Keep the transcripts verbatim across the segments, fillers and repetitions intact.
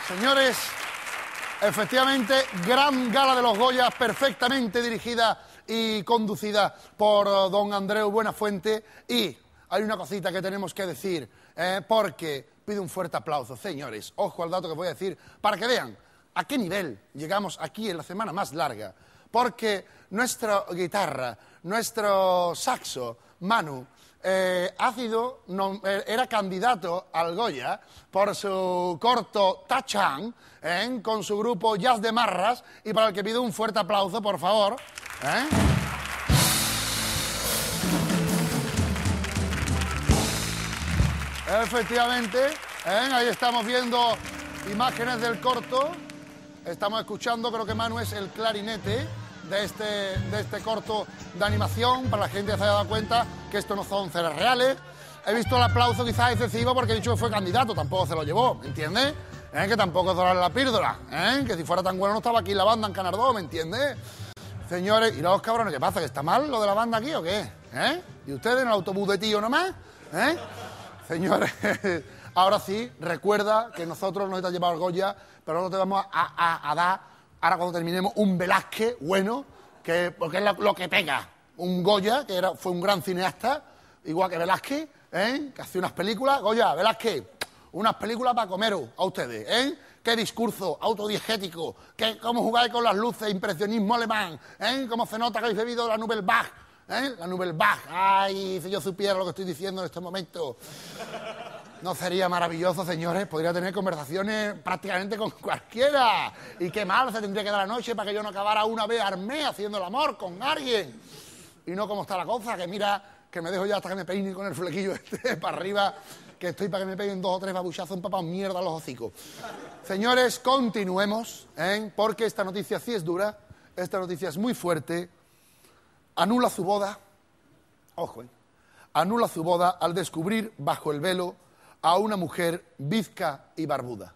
Señores, efectivamente, gran gala de los Goya, perfectamente dirigida y conducida por uh, don Andreu Buenafuente. Y hay una cosita que tenemos que decir, eh, porque pido un fuerte aplauso, señores. Ojo al dato que voy a decir, para que vean a qué nivel llegamos aquí en la semana más larga. Porque nuestra guitarra, nuestro saxo, Manu, eh, ha sido, no, era candidato al Goya por su corto Tachan, eh, con su grupo Jazz de Marras, y para el que pido un fuerte aplauso, por favor. ¿eh? Efectivamente, ¿eh? Ahí estamos viendo imágenes del corto. Estamos escuchando, creo que Manu es el clarinete de este, de este corto de animación, para la gente que se haya dado cuenta que esto no son ceras reales. He visto el aplauso quizás excesivo porque he dicho que fue candidato, tampoco se lo llevó, ¿me entiendes? ¿Eh? Que tampoco es dorar la píldora, ¿eh? Que si fuera tan bueno no estaba aquí la banda en Canardó, ¿me entiendes? Señores, y los cabrones, ¿qué pasa? ¿Que está mal lo de la banda aquí o qué? ¿Eh? ¿Y ustedes en el autobús de tío nomás? ¿Eh? Señores, ahora sí, recuerda que nosotros nos hemos llevado el Goya, pero no te vamos a, a, a dar, ahora cuando terminemos, un Velázquez bueno, que, porque es lo, lo que pega. Un Goya, que era, fue un gran cineasta, igual que Velázquez, ¿eh? Que hacía unas películas. Goya, Velázquez, unas películas para comeros a ustedes, ¿eh? Qué discurso autodiegético, qué, cómo jugáis con las luces, impresionismo alemán, ¿eh? Cómo se nota que habéis bebido la Nouvelle Vague, ¿eh? La Nouvelle Vague. Ay, si yo supiera lo que estoy diciendo en este momento. ¿No sería maravilloso, señores? Podría tener conversaciones prácticamente con cualquiera. Y qué mal se tendría que dar la noche para que yo no acabara una vez armé haciendo el amor con alguien. Y no como está la cosa, que mira, que me dejo ya hasta que me peine con el flequillo este para arriba, que estoy para que me peguen dos o tres babuchazos empapados mierda a los hocicos. Señores, continuemos, ¿eh? Porque esta noticia sí es dura, esta noticia es muy fuerte. Anula su boda, ojo, ¿eh? Anula su boda al descubrir bajo el velo a una mujer bizca y barbuda.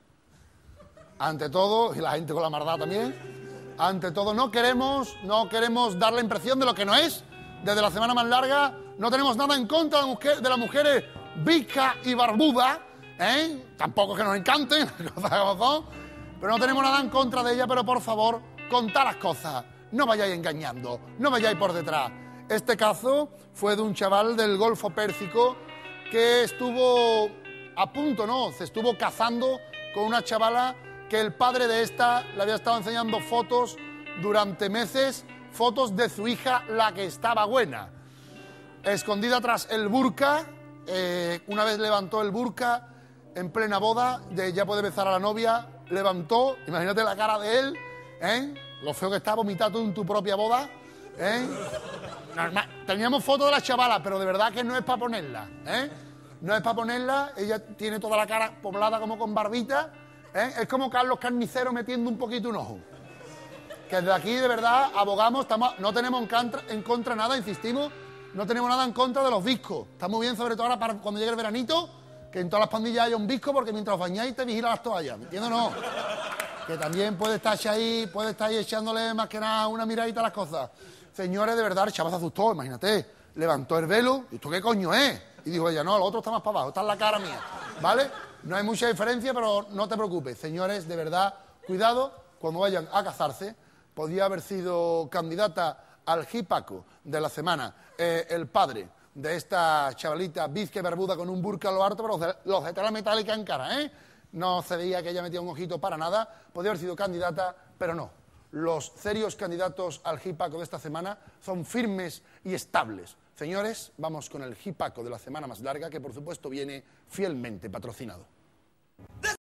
Ante todo, y la gente con la maldad también, ante todo, no queremos, no queremos dar la impresión de lo que no es. Desde la semana más larga no tenemos nada en contra de, mujer, de las mujeres bizca y barbuda, ¿eh? Tampoco que nos encanten, las cosas como son, pero no tenemos nada en contra de ella, pero por favor, contad las cosas, no vayáis engañando, no vayáis por detrás. Este caso fue de un chaval del Golfo Pérsico que estuvo a punto, no, se estuvo casando con una chavala que el padre de esta le había estado enseñando fotos durante meses, fotos de su hija, la que estaba buena. Escondida tras el burka, eh, una vez levantó el burka en plena boda, de ya puede besar a la novia, levantó, imagínate la cara de él, ¿eh? Lo feo que está vomitando en tu propia boda, ¿eh? Normal. Teníamos fotos de la chavala, pero de verdad que no es para ponerla, ¿eh? No es para ponerla, ella tiene toda la cara poblada como con barbita, ¿eh? Es como Carlos Carnicero metiendo un poquito un ojo. Que desde aquí, de verdad, abogamos, estamos, no tenemos en contra, en contra nada, insistimos, no tenemos nada en contra de los bizcos. Está muy bien, sobre todo ahora para cuando llegue el veranito, que en todas las pandillas haya un bizco, porque mientras os bañáis te vigila las toallas, ¿me entiendes o no? Que también puede estar ahí, puede estar ahí echándole más que nada una miradita a las cosas. Señores, de verdad, el chaval se asustó, imagínate, levantó el velo, ¿y esto qué coño es? Y dijo ella, no, el otro está más para abajo, está en la cara mía, ¿vale? No hay mucha diferencia, pero no te preocupes. Señores, de verdad, cuidado cuando vayan a casarse. Podía haber sido candidata al Jipaco de la semana, eh, el padre de esta chavalita bizca y barbuda con un burka a lo harto, pero los de tela metálica en cara, ¿eh? No se veía que ella metía un ojito para nada. Podía haber sido candidata, pero no. Los serios candidatos al Jipaco de esta semana son firmes y estables. Señores, vamos con el Jipaco de la semana más larga, que por supuesto viene fielmente patrocinado.